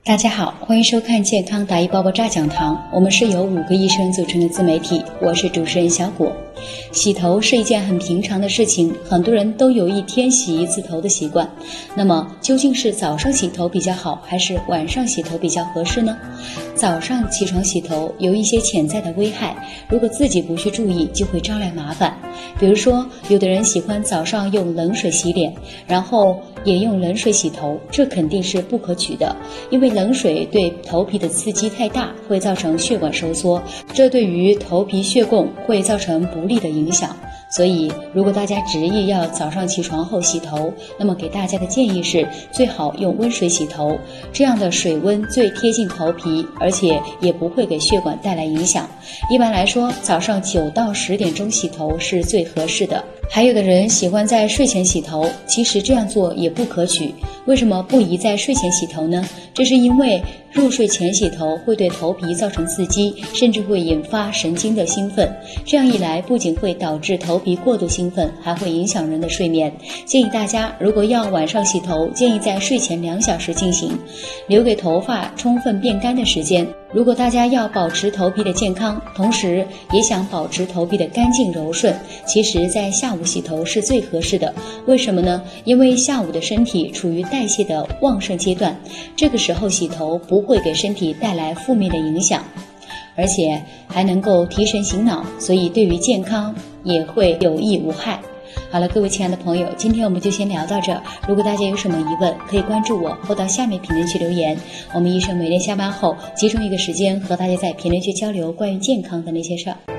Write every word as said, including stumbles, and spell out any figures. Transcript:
大家好，欢迎收看健康答疑爆爆炸讲堂，我们是由五个医生组成的自媒体，我是主持人小果。洗头是一件很平常的事情，很多人都有一天洗一次头的习惯。那么究竟是早上洗头比较好，还是晚上洗头比较合适呢？早上起床洗头有一些潜在的危害，如果自己不去注意，就会招来麻烦。比如说，有的人喜欢早上用冷水洗脸，然后也用冷水洗头，这肯定是不可取的，因为冷水对头皮的刺激太大，会造成血管收缩，这对于头皮血供会造成不利的影响。所以如果大家执意要早上起床后洗头，那么给大家的建议是最好用温水洗头，这样的水温最贴近头皮，而且也不会给血管带来影响。一般来说，早上九到十点钟洗头是最合适的。还有的人喜欢在睡前洗头，其实这样做也不可取。为什么不宜在睡前洗头呢？这是因为入睡前洗头会对头皮造成刺激，甚至会引发神经的兴奋。这样一来，不仅会导致头皮过度兴奋，还会影响人的睡眠。建议大家如果要晚上洗头，建议在睡前两小时进行，留给头发充分变干的时间。如果大家要保持头皮的健康，同时也想保持头皮的干净柔顺，其实在下午洗头是最合适的。为什么呢？因为下午的身体处于代谢的旺盛阶段，这个时候洗头不会给身体带来负面的影响，而且还能够提神醒脑，所以对于健康也会有益无害。好了，各位亲爱的朋友，今天我们就先聊到这儿。如果大家有什么疑问，可以关注我或到下面评论区留言。我们医生每天下班后集中一个时间和大家在评论区交流关于健康的那些事儿。